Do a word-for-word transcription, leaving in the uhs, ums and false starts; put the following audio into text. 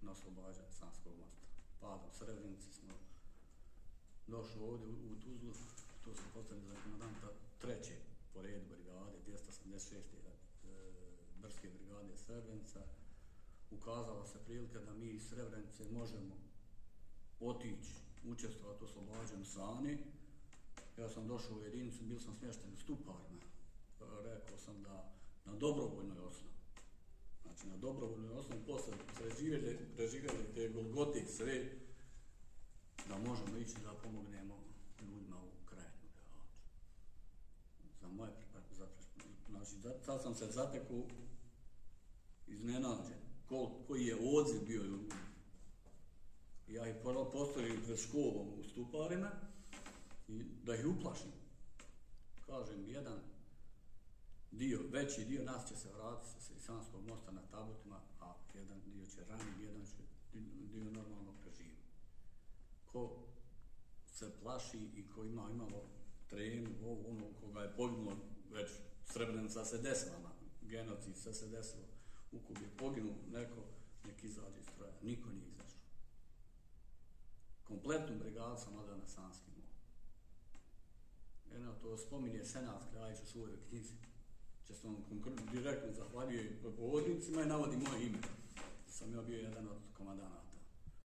na oslobađanju Sanskog mosta. Padom Srebrenice smo došli ovdje u Tuzlu, tu smo postavili za komandanta treće po redu brigade, dvjesto osamdeset šeste Brske brigade Srebrenica. Ukazala se prilika da mi iz Srebrenice možemo otići, učestvovati u oslobađanju Sane. Ja sam došao u jedinicu, bil sam smješten u Stuparima. Rekao sam da na dobrovoljnoj osnovi, znači na dobrovoljnoj osnovi, posle preživjeli, preživjeli te golgote sve, da možemo ići da pomognemo ljudima u Krajinu Belovaču. Za moje znači, sad sam se zatekao iznenađen, Ko, koji je odziv bio u ljudi. Ja ih postavim pred školom u Stuparima i da ih uplašim. Kažem, jedan dio, veći dio nas će se vratiti sa Sanskog mosta na tabutima, a jedan dio će raniti, jedan će dio normalno preživiti. Ko se plaši i ko ima imalo tremu, ovo, ono, koga je poginulo, već Srebrenica se desila, genocid sve se desilo, u kog je poginuo neko, nek izađe iz stroja. Niko nije izašao. Kompletnu brigadu sam odao na Sanski most. Eno, to spominje Senat Kljajić u svojoj knjizi. Često vam direktno zahvaljuje po odnicima i navodi moje ime. Sam ja bio jedan od komandanata.